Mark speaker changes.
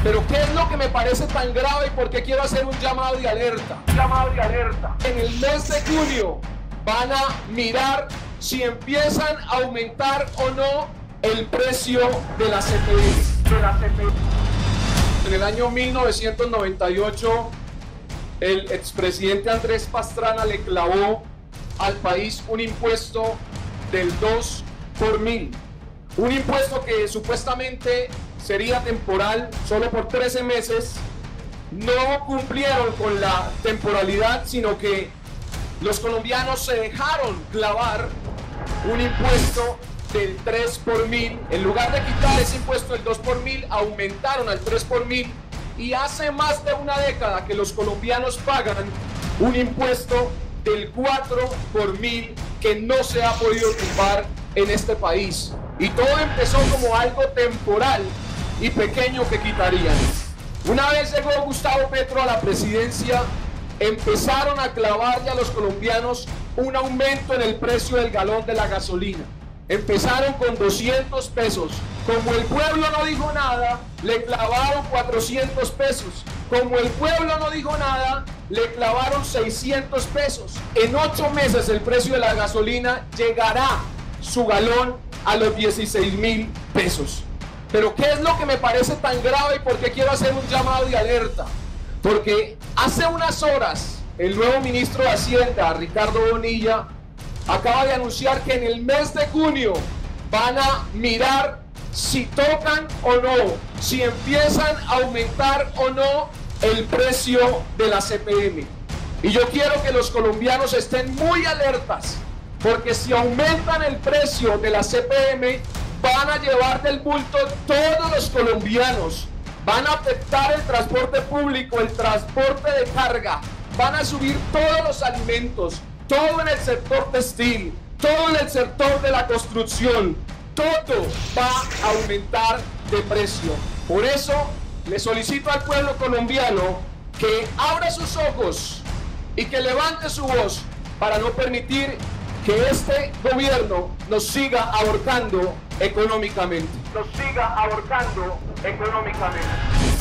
Speaker 1: Pero ¿qué es lo que me parece tan grave y por qué quiero hacer un llamado de alerta? En el mes de junio van a mirar si empiezan a aumentar o no el precio de la CPM. En el año 1998, el expresidente Andrés Pastrana le clavó al país un impuesto del 2 por 1000. Un impuesto que supuestamente sería temporal, solo por 13 meses. No cumplieron con la temporalidad, sino que los colombianos se dejaron clavar un impuesto del 3 por 1000. En lugar de quitar ese impuesto del 2 por 1000, aumentaron al 3 por 1000. Y hace más de una década que los colombianos pagan un impuesto del 4 por 1000 que no se ha podido tumbar en este país. Y todo empezó como algo temporal y pequeño que quitarían. Una vez llegó Gustavo Petro a la presidencia, empezaron a clavarle a los colombianos un aumento en el precio del galón de la gasolina. Empezaron con 200 pesos. Como el pueblo no dijo nada, le clavaron 400 pesos. Como el pueblo no dijo nada, le clavaron 600 pesos. En 8 meses el precio de la gasolina llegará su galón a los 16.000 pesos. Pero ¿qué es lo que me parece tan grave y por qué quiero hacer un llamado de alerta? Porque hace unas horas el nuevo ministro de Hacienda, Ricardo Bonilla, acaba de anunciar que en el mes de junio van a mirar si tocan o no, si empiezan a aumentar o no el precio de la CPM. Y yo quiero que los colombianos estén muy alertas, porque si aumentan el precio de la CPM, van a llevar del bulto todos los colombianos. Van a afectar el transporte público, el transporte de carga, van a subir todos los alimentos, todo en el sector textil, todo en el sector de la construcción, todo va a aumentar de precio. Por eso le solicito al pueblo colombiano que abra sus ojos y que levante su voz para no permitir que este gobierno nos siga ahorcando económicamente.